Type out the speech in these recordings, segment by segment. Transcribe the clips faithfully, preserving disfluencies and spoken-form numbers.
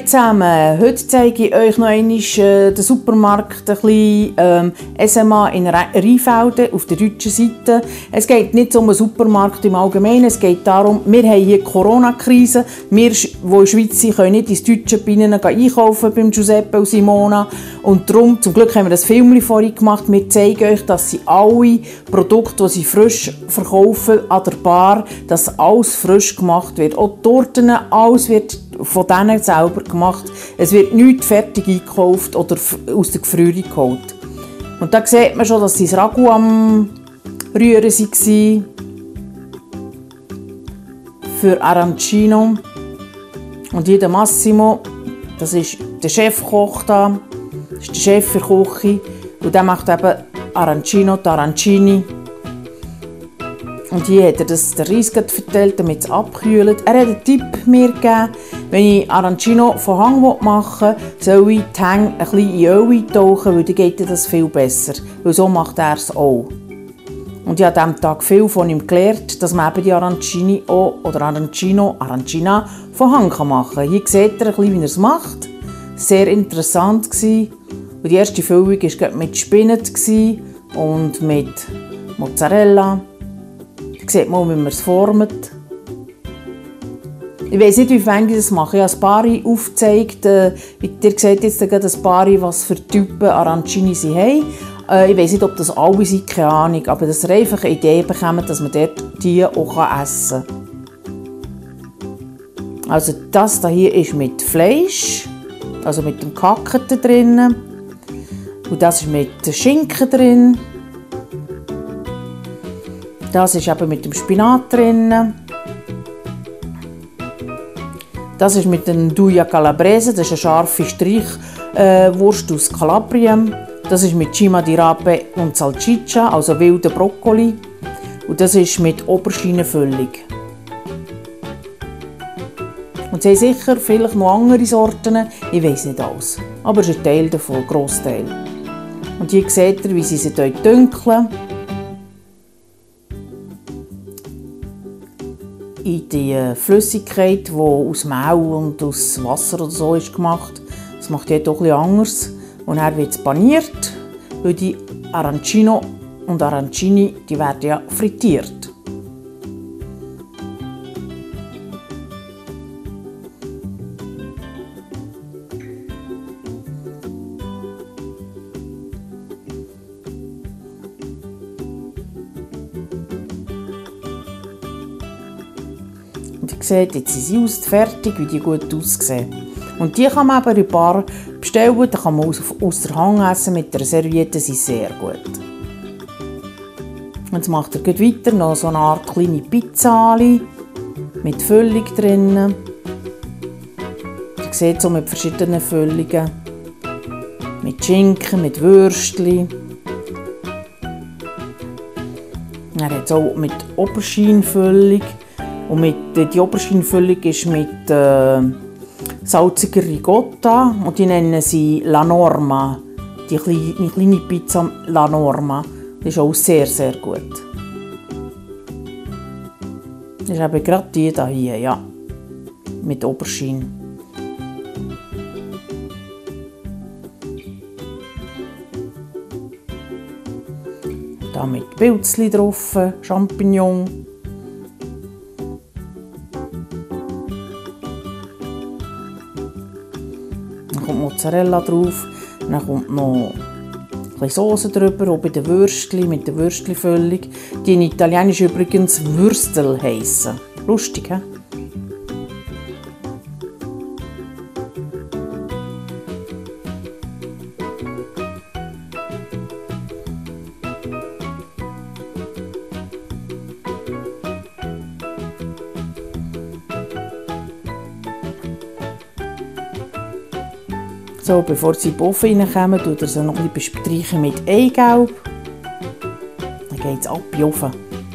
zusammen, heute zeige ich euch noch einmal äh, den Supermarkt ein bisschen, ähm, S M A in Rheinfelden auf der deutschen Seite. Es geht nicht um einen Supermarkt im Allgemeinen, es geht darum, wir haben hier die Corona-Krise. Wir, die in der Schweiz sind, können nicht ins deutsche Binnen einkaufen beim Giuseppe und Simona. Und darum, zum Glück haben wir das Film vorhin gemacht, wir zeigen euch, dass sie alle Produkte, die sie frisch verkaufen an der Bar, dass alles frisch gemacht wird. Auch die Torten, alles wird von denen selber gemacht. Es wird nichts fertig eingekauft oder aus der Gefrierung geholt. Und da sieht man schon, dass sie das Ragout am Rühren waren. Für Arancino. Und hier der Massimo, das ist der Chefkoch da. Das ist der Chef für die Küche. Und der macht eben Arancino, Arancini. Und hier hat er das, den Reis verteilt, damit es abkühlt. Er hat einen Tipp mir gegeben, wenn ich Arancino von Hang machen will, soll ich die Hänge ein bisschen in Öl eintauchen, weil dann geht das viel besser. Weil so macht er es auch. Und ich habe an diesem Tag viel von ihm gelernt, dass man eben die Arancini auch, oder Arancino, Arancina von Hang machen kann. Hier seht ihr ein bisschen, wie er es macht. Sehr interessant gewesen. Und die erste Füllung war mit Spinat und mit Mozzarella. Sieht man, wie man es formt. Ich weiss nicht, wie viele ich das mache. Ich habe ein paar aufgezeigt. Äh, ihr seht jetzt gerade ein paar, was für Typen Arancini sie haben. Äh, ich weiss nicht, ob das alle sind, keine Ahnung. Aber dass ihr einfach eine Idee bekommt, dass man dort die auch essen kann. Also das hier ist mit Fleisch, also mit dem Gehackten drin. Und das ist mit Schinken drin. Das ist eben mit dem Spinat drin. Das ist mit dem Duja Calabrese, das ist eine scharfe Streichwurst äh, aus Kalabrien. Das ist mit Cima di Rape und Salsiccia, also wilde Brokkoli. Und das ist mit Auberginenfüllung. Und sie haben sicher vielleicht noch andere Sorten, ich weiss nicht alles. Aber es ist ein Teil davon, ein Grossteil. Und hier seht ihr, wie sie sie dünkeln. In die Flüssigkeit, die aus Mehl und aus Wasser oder so ist gemacht. Das macht jeder auch etwas anders. Und dann wird es paniert, weil die Arancino und Arancini, die werden ja frittiert. Und ihr seht, jetzt sind sie fertig, wie die gut aussehen. Und die kann man aber in der Bar bestellen, da kann man aus, aus der Hand essen, mit der Serviette, sind sehr gut. Und jetzt macht er weiter noch so eine Art kleine Pizzali mit Füllung drin. Ihr seht so mit verschiedenen Füllungen. Mit Schinken, mit Würstchen. Er hat es auch mit Auberginenfüllung. Und mit, die Auberginenfüllung ist mit äh, salziger Ricotta und die nennen sie La Norma. Die kleine, die kleine Pizza La Norma. Das ist auch sehr, sehr gut. Das ist eben gerade die hier, ja. Mit Aubergine. Da mit Pilzli drauf, Champignon. Dann kommt Mozzarella drauf, dann kommt noch ein bisschen Soße drüber, auch bei den Würstchen, mit der Würstchenfüllung. Die in Italienisch übrigens Würstel heissen. Lustig, hä? So, bevor sie in den Ofen reinkommen, tut er sie noch ein bisschen bestreichen mit Eigelb. Dann geht es ab in den Ofen.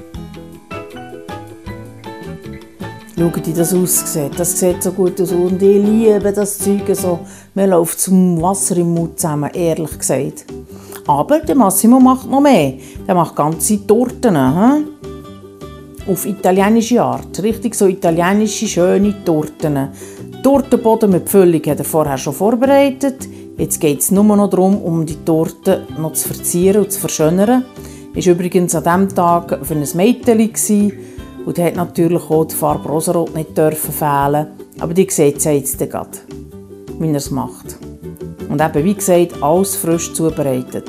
Schaut, wie das aussieht. Das sieht so gut aus und ich liebe das Zeug so. Mir läuft zum Wasser im Mund zusammen, ehrlich gesagt. Aber der Massimo macht noch mehr. Der macht ganze Torten. Hm? Auf italienische Art. Richtig so italienische, schöne Torten. Tortenboden mit Füllung hat er vorher schon vorbereitet. Jetzt geht es nur noch darum, um die Torte noch zu verzieren und zu verschönern. Es war übrigens an diesem Tag für ein Mädchen und hat natürlich auch die Farbe Rosarot nicht dürfen fehlen. Aber die seht ihr jetzt gerade, wie er es macht. Und eben, wie gesagt, alles frisch zubereitet.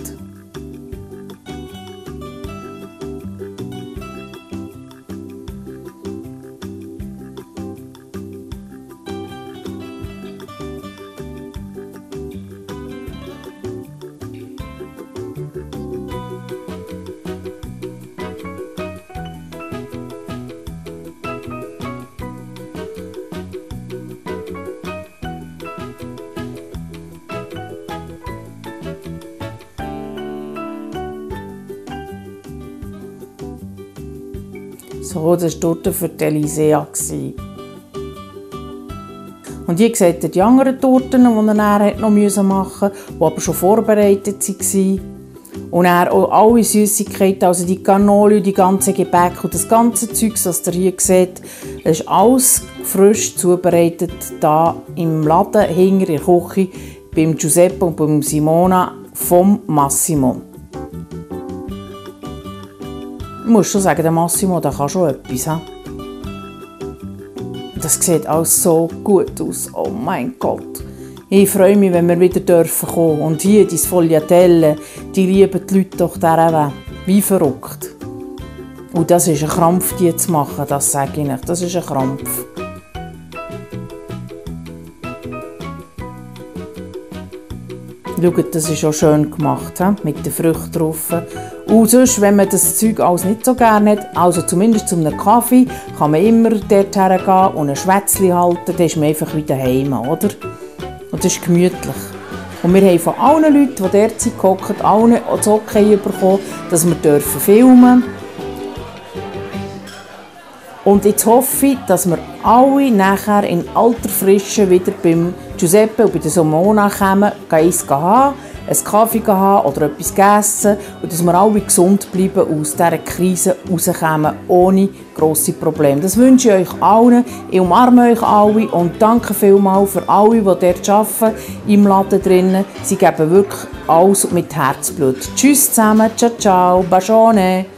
So, das war die Torte für Elisea. Und ihr seht die anderen Torten, die er dann noch machen musste, die aber schon vorbereitet waren. Und dann auch alle Süßigkeiten, also die Cannoli, die ganze Gebäck und das ganze Zeug, das ihr hier seht, das ist alles frisch zubereitet hier im Laden hinter der Küche beim Giuseppe und beim Simona vom Massimo. Ich muss schon sagen, der Massimo, der kann schon etwas. He? Das sieht alles so gut aus. Oh mein Gott. Ich freue mich, wenn wir wieder dürfen kommen. Und hier, die Sfogliatelle, die lieben die Leute doch dieser wie verrückt. Und das ist ein Krampf, die zu machen, das sage ich nicht. Das ist ein Krampf. Schaut, das ist auch schön gemacht, he? Mit den Früchten drauf. Und sonst, wenn man das Zeug alles nicht so gerne hat, also zumindest zu einem Kaffee, kann man immer dort hergehen und ein Schwätzchen halten, dann ist man einfach wie daheim, oder? Und das ist gemütlich. Und wir haben von allen Leuten, die dort sind, gehockt, allen das Okay bekommen, dass wir dürfen filmen. Und jetzt hoffe ich, dass wir alle nachher in alter Frische wieder beim Giuseppe und bei der Simona kommen, eins haben, einen Kaffee haben oder etwas essen und dass wir alle gesund bleiben und aus dieser Krise rauskommen, ohne grosse Probleme. Das wünsche ich euch allen. Ich umarme euch alle und danke vielmals für alle, die dort arbeiten, im Laden drinnen. Sie geben wirklich alles mit Herzblut. Tschüss zusammen, ciao ciao, bacione.